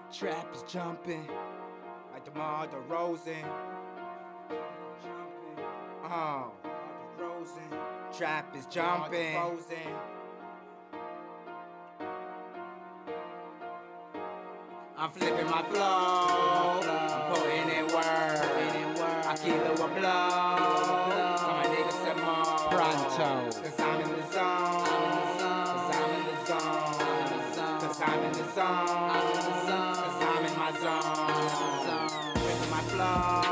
Trap is jumping like the mother Rosen. Trap is jumping. I'm flipping my flow. I'm putting in work. I keep it a blow. So my niggas some more. Pronto. Cause I'm in the zone. Cause I'm in the zone. Cause I'm in the zone. Cause I'm in my zone. Flipping my flow.